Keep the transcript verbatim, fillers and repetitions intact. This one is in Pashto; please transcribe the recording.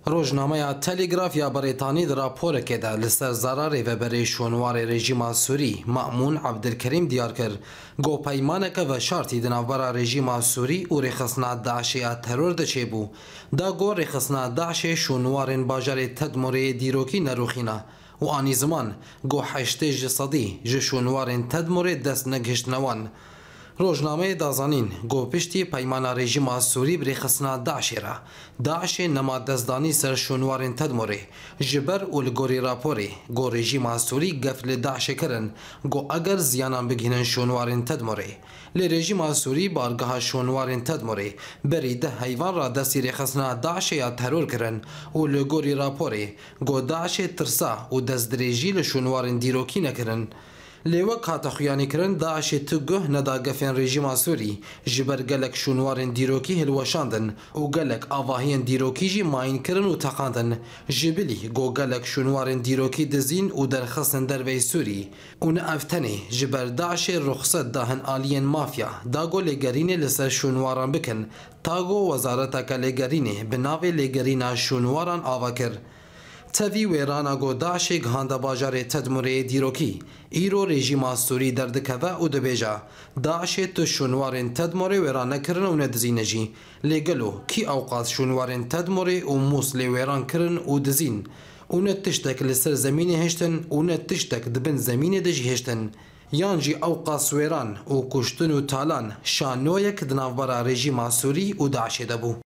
روزنامه تلگراف یا بریتانی در راپورێکی دا لەسەر زارا ڕێڤەبەرەی شۆنواری رێژیما سووری مەئمون عەبدولکەریم دیار کرد گۆ پەیمانێکە بە شارتی دناوبەرە رێژیما سووری û rêxistina Daişê ya teror diçêbû da got rêxistina Daişê şûnwarên bajarê Tedmurê dîrokî nerûxîne û anî ziman got heştê ji sedî ji şûnwarên Tedmurê dest negihiştine wan. روزنامه دازانین گو پشتی پیمان رژیم سوری بری خسنا داعشی را داعشی نما دزدانی سر شونوارن تدموری جبر و لگوری راپوری گو رژیم سوری گفل داعشی کرن گو اگر زیانان بگینن شونوارن تدموری لی رژیم سوری بارگاه شونوارن تدموری بری ده حیوان را دستی ری خسنا داعشی یا ترور کرن و لگوری راپوری گو داعشی ترسا و دزدریجی لشونوارن دیروکی نکرن لیوک هات خویانی کرن داعش تگه ندا گفن رژیم سوری جبر گلک شونوارن دیروکی هلوشاندن و گلک آواهین دیروکی جی ماین کرن و تقاندن جبلی گو گلک شونوارن دیروکی دزین و درخصن دروی سوری و نافتنی جبر داعش رخصت دهن آلین مافیا داگو لگرین لسر شونواران بکن تاگو وزارت لگرینه بناوی لگرین شونواران آوا کر تەوی وێرانە گۆ داعشê gihanda bajarê Tedmurê dîrokî îro rejîma Sûrî derdikeve û dibêje Daişê tu şûnwarên Tedmurê wêran nekirin û nedizîne jî lê gelo kî ewqat şûnwarên Tedmurê û Mûs lê wêran kirin û dizîn û ne tiştek li ser zemînê hêştin û ne tiştek dibin zemînê de jî hêştin yan jî ewqat wêran û kuştin û talan şanoyek di navbera rejîma Sûrî û Daişê de bû.